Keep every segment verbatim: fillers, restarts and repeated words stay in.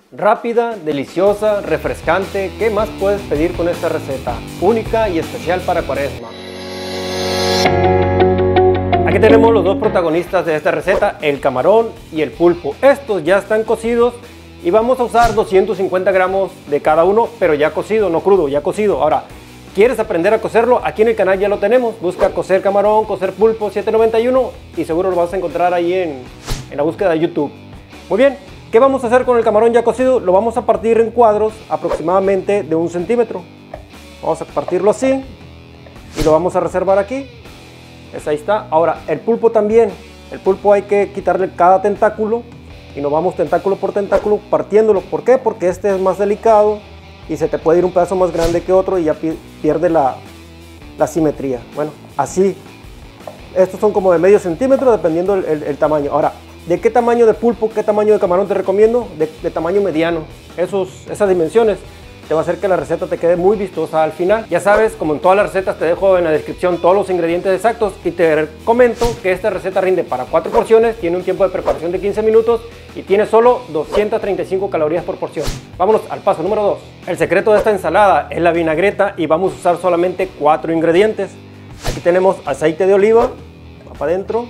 Rápida, deliciosa, refrescante. ¿Qué más puedes pedir con esta receta? Única y especial para Cuaresma. Aquí tenemos los dos protagonistas de esta receta, el camarón y el pulpo. Estos ya están cocidos y vamos a usar doscientos cincuenta gramos de cada uno, pero ya cocido, no crudo, ya cocido. Ahora, ¿quieres aprender a cocerlo? Aquí en el canal ya lo tenemos. Busca cocer camarón, cocer pulpo siete noventa y uno y seguro lo vas a encontrar ahí en, en la búsqueda de YouTube. Muy bien. ¿Qué vamos a hacer con el camarón ya cocido? Lo vamos a partir en cuadros aproximadamente de un centímetro. Vamos a partirlo así y lo vamos a reservar aquí. Es, ahí está. Ahora, el pulpo también. El pulpo hay que quitarle cada tentáculo y nos vamos tentáculo por tentáculo partiéndolo. ¿Por qué? Porque este es más delicado y se te puede ir un pedazo más grande que otro y ya pierde la, la simetría. Bueno, así. Estos son como de medio centímetro dependiendo el, el, el tamaño. Ahora, ¿de qué tamaño de pulpo, qué tamaño de camarón te recomiendo? De, de tamaño mediano. Esos, esas dimensiones te va a hacer que la receta te quede muy vistosa al final. Ya sabes, como en todas las recetas, te dejo en la descripción todos los ingredientes exactos y te comento que esta receta rinde para cuatro porciones, tiene un tiempo de preparación de quince minutos y tiene solo doscientas treinta y cinco calorías por porción. Vámonos al paso número dos. El secreto de esta ensalada es la vinagreta y vamos a usar solamente cuatro ingredientes. Aquí tenemos aceite de oliva, va para adentro.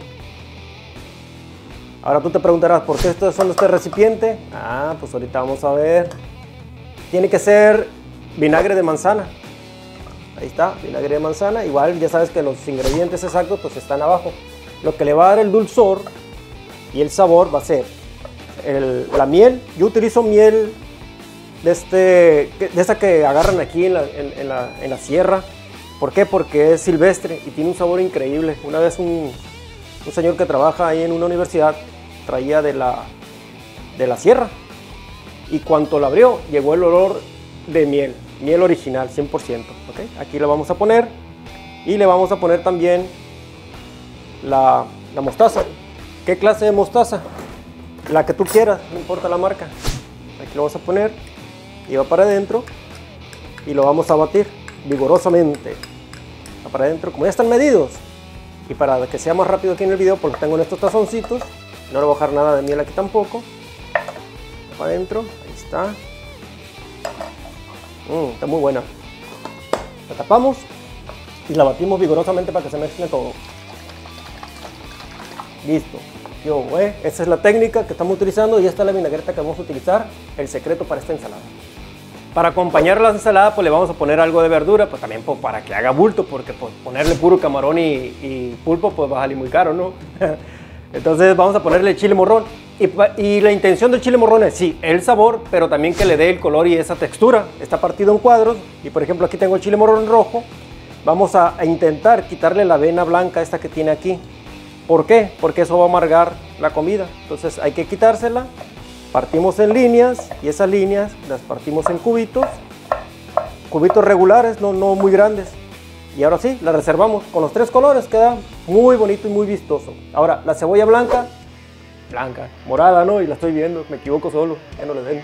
Ahora tú te preguntarás, ¿por qué estos son este recipiente? Ah, pues ahorita vamos a ver. Tiene que ser vinagre de manzana. Ahí está, vinagre de manzana. Igual ya sabes que los ingredientes exactos pues están abajo. Lo que le va a dar el dulzor y el sabor va a ser el, la miel. Yo utilizo miel de, este, de esa que agarran aquí en la, en, en, la, en la sierra. ¿Por qué? Porque es silvestre y tiene un sabor increíble. Una vez un... Un señor que trabaja ahí en una universidad traía de la, de la sierra y cuando lo abrió llegó el olor de miel, miel original cien por ciento. ¿Okay? Aquí lo vamos a poner y le vamos a poner también la, la mostaza. ¿Qué clase de mostaza? La que tú quieras, no importa la marca. Aquí lo vamos a poner y va para adentro y lo vamos a batir vigorosamente. Va para adentro, como ya están medidos. Y para que sea más rápido aquí en el video, porque tengo en estos tazoncitos, no le voy a bajar nada de miel aquí tampoco. Para adentro, ahí está. Mm, está muy buena. La tapamos y la batimos vigorosamente para que se mezcle todo. Listo. Yo, eh, esa es la técnica que estamos utilizando y esta es la vinagreta que vamos a utilizar, el secreto para esta ensalada. Para acompañar la ensalada pues le vamos a poner algo de verdura, pues también pues, para que haga bulto, porque pues, ponerle puro camarón y, y pulpo pues va a salir muy caro, ¿no? Entonces vamos a ponerle chile morrón y, y la intención del chile morrón es sí, el sabor, pero también que le dé el color y esa textura. Está partido en cuadros y por ejemplo aquí tengo el chile morrón rojo. Vamos a, a intentar quitarle la vena blanca esta que tiene aquí. ¿Por qué? Porque eso va a amargar la comida, entonces hay que quitársela. Partimos en líneas y esas líneas las partimos en cubitos, cubitos regulares, no, no muy grandes. Y ahora sí, la reservamos con los tres colores, queda muy bonito y muy vistoso. Ahora, la cebolla blanca, blanca, morada, ¿no? Y la estoy viendo, me equivoco solo, ya no le den.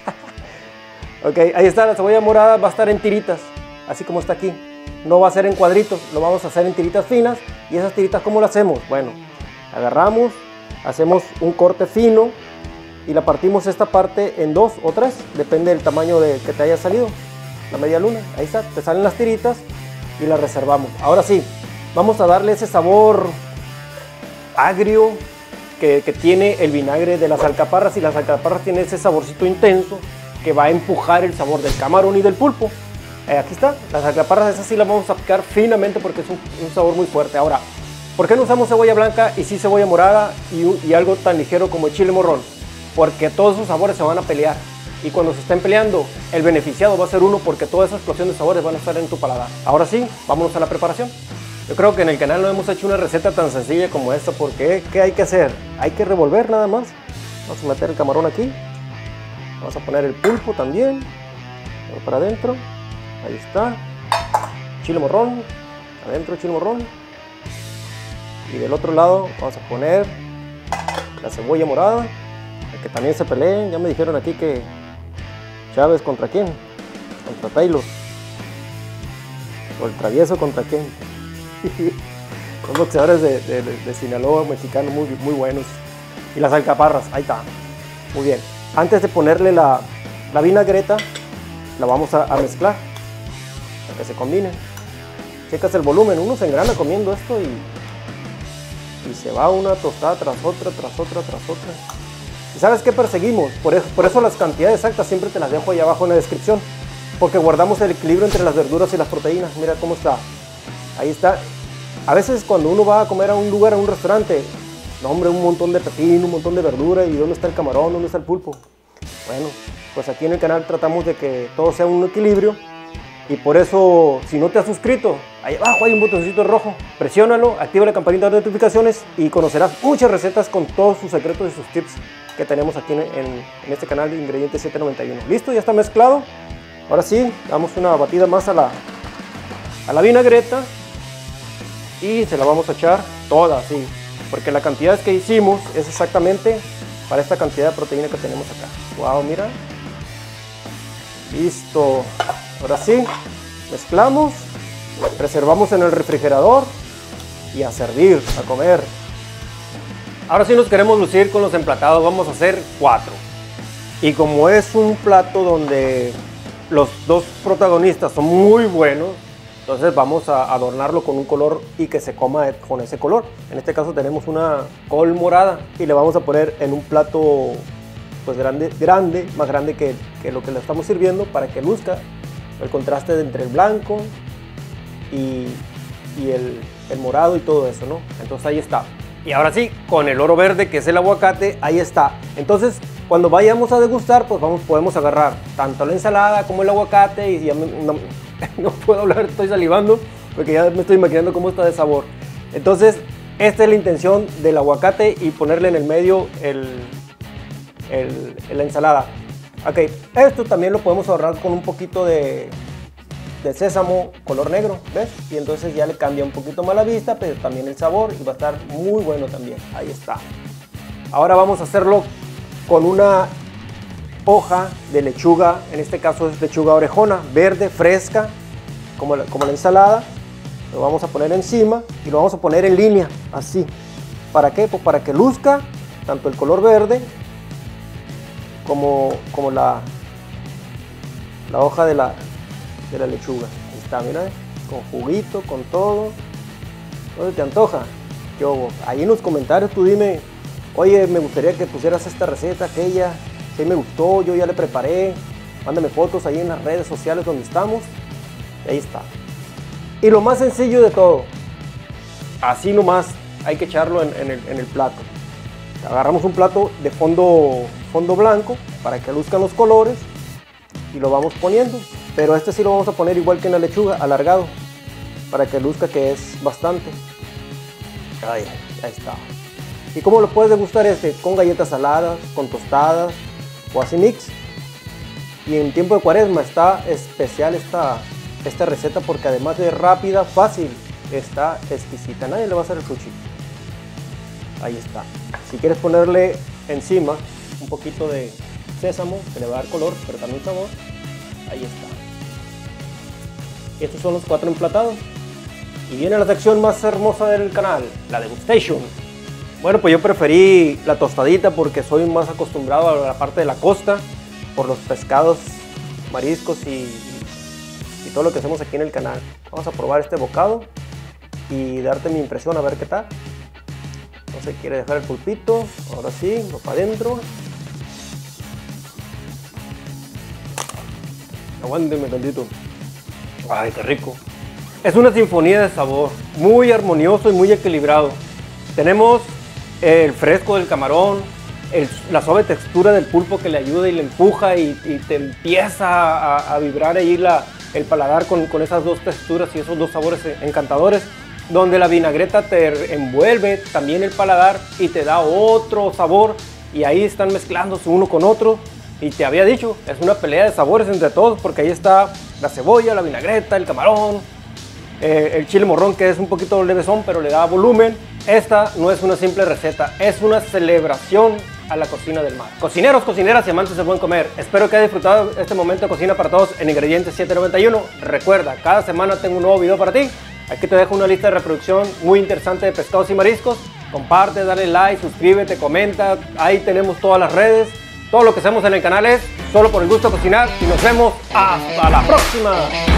Ok, ahí está, la cebolla morada va a estar en tiritas, así como está aquí. No va a ser en cuadritos, lo vamos a hacer en tiritas finas. ¿Y esas tiritas cómo las hacemos? Bueno, agarramos, hacemos un corte fino y la partimos esta parte en dos o tres, depende del tamaño de que te haya salido, la media luna. Ahí está, te salen las tiritas y las reservamos. Ahora sí, vamos a darle ese sabor agrio que, que tiene el vinagre de las alcaparras, y las alcaparras tienen ese saborcito intenso que va a empujar el sabor del camarón y del pulpo. Eh, aquí está, las alcaparras esas sí las vamos a picar finamente porque es un, un sabor muy fuerte. Ahora, ¿por qué no usamos cebolla blanca y sí cebolla morada y, y algo tan ligero como el chile morrón? Porque todos esos sabores se van a pelear y cuando se estén peleando el beneficiado va a ser uno, porque toda esa explosión de sabores van a estar en tu paladar. Ahora sí, vámonos a la preparación. Yo creo que en el canal no hemos hecho una receta tan sencilla como esta, porque ¿qué hay que hacer? Hay que revolver nada más. Vamos a meter el camarón aquí, vamos a poner el pulpo también, para adentro, ahí está, chile morrón, adentro chile morrón, y del otro lado vamos a poner la cebolla morada. Que también se peleen, ya me dijeron aquí que Chávez contra quién, contra Taylor, o el travieso contra quién. Son boxeadores de, de, de Sinaloa, mexicanos muy, muy buenos. Y las alcaparras, ahí está, muy bien. antes de ponerle la, la vinagreta, la vamos a, a mezclar para que se combinen. Checas el volumen, uno se engrana comiendo esto y, y se va una tostada tras otra, tras otra, tras otra. ¿Y sabes qué perseguimos? Por eso, por eso las cantidades exactas siempre te las dejo ahí abajo en la descripción, porque guardamos el equilibrio entre las verduras y las proteínas. Mira cómo está, ahí está. A veces cuando uno va a comer a un lugar, a un restaurante, no hombre, un montón de pepino, un montón de verdura, y ¿dónde está el camarón? ¿Dónde está el pulpo? Bueno, pues aquí en el canal tratamos de que todo sea un equilibrio. Y por eso, si no te has suscrito, ahí abajo hay un botoncito rojo, presiónalo, activa la campanita de notificaciones y conocerás muchas recetas con todos sus secretos y sus tips que tenemos aquí en, en, en este canal de Ingredientes siete noventa y uno. Listo, ya está mezclado. Ahora sí, damos una batida más a la, a la vinagreta y se la vamos a echar toda así, porque la cantidad que hicimos es exactamente para esta cantidad de proteína que tenemos acá. Wow, mira. Listo. Ahora sí, mezclamos, reservamos en el refrigerador y a servir, a comer. Ahora sí nos queremos lucir con los emplatados, vamos a hacer cuatro. Y como es un plato donde los dos protagonistas son muy buenos, entonces vamos a adornarlo con un color y que se coma con ese color. En este caso tenemos una col morada y le vamos a poner en un plato pues grande, grande más grande que, que lo que le estamos sirviendo, para que luzca el contraste entre el blanco y, y el, el morado y todo eso, ¿no? Entonces ahí está. Y ahora sí, con el oro verde, que es el aguacate, ahí está. Entonces, cuando vayamos a degustar, pues vamos, podemos agarrar tanto la ensalada como el aguacate. Y ya me, no, no puedo hablar, estoy salivando, porque ya me estoy imaginando cómo está de sabor. Entonces, esta es la intención del aguacate y ponerle en el medio el, el, la ensalada. Ok, esto también lo podemos ahorrar con un poquito de, de sésamo color negro, ¿ves? Y entonces ya le cambia un poquito más la vista, pero también el sabor, y va a estar muy bueno también. Ahí está. Ahora vamos a hacerlo con una hoja de lechuga, en este caso es lechuga orejona, verde, fresca, como la, como la ensalada. Lo vamos a poner encima y lo vamos a poner en línea, así. ¿Para qué? Pues para que luzca tanto el color verde como, como la, la hoja de la, de la lechuga. Ahí está, mira, con juguito, con todo. ¿Dónde te antoja? Yo, ahí en los comentarios tú dime, oye, me gustaría que pusieras esta receta, aquella, si me gustó, yo ya le preparé. Mándame fotos ahí en las redes sociales donde estamos. Y ahí está. Y lo más sencillo de todo, así nomás hay que echarlo en, en, el, en el plato. Agarramos un plato de fondo, fondo blanco para que luzcan los colores y lo vamos poniendo. Pero este sí lo vamos a poner igual que en la lechuga, alargado, para que luzca que es bastante. Ahí, ahí está. ¿Y cómo lo puedes degustar este? Con galletas saladas, con tostadas o así mix. Y en tiempo de cuaresma está especial esta, esta receta, porque además de rápida, fácil, está exquisita. Nadie le va a hacer el sushi. Ahí está. Si quieres ponerle encima un poquito de sésamo, que le va a dar color, pero también sabor, ahí está. Y estos son los cuatro emplatados. Y viene la sección más hermosa del canal, la degustation. Bueno, pues yo preferí la tostadita porque soy más acostumbrado a la parte de la costa, por los pescados, mariscos y, y todo lo que hacemos aquí en el canal. Vamos a probar este bocado y darte mi impresión, a ver qué tal. No se quiere dejar el pulpito. Ahora sí, va para adentro. Aguánteme tantito. Ay, qué rico. Es una sinfonía de sabor, muy armonioso y muy equilibrado. Tenemos el fresco del camarón, el, la suave textura del pulpo que le ayuda y le empuja y, y te empieza a, a vibrar ahí la, el paladar con, con esas dos texturas y esos dos sabores encantadores, donde la vinagreta te envuelve también el paladar y te da otro sabor, y ahí están mezclándose uno con otro. Y te había dicho, es una pelea de sabores entre todos, porque ahí está la cebolla, la vinagreta, el camarón, eh, el chile morrón, que es un poquito levesón pero le da volumen. Esta no es una simple receta, es una celebración a la cocina del mar. Cocineros, cocineras y amantes del buen comer, espero que hayas disfrutado este momento de cocina para todos en Ingredientes siete noventa y uno. Recuerda, cada semana tengo un nuevo video para ti. Aquí te dejo una lista de reproducción muy interesante de pescados y mariscos. Comparte, dale like, suscríbete, comenta. Ahí tenemos todas las redes. Todo lo que hacemos en el canal es solo por el gusto de cocinar y nos vemos hasta la próxima.